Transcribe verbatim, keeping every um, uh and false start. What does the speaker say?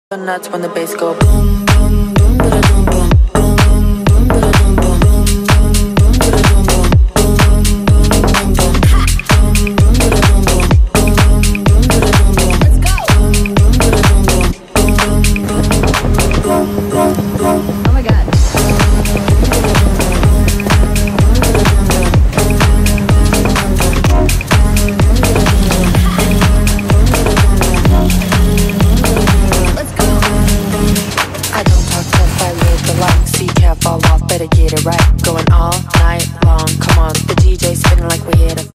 Nuts when the bass go boom, boom, boom, ba-da-boom, boom.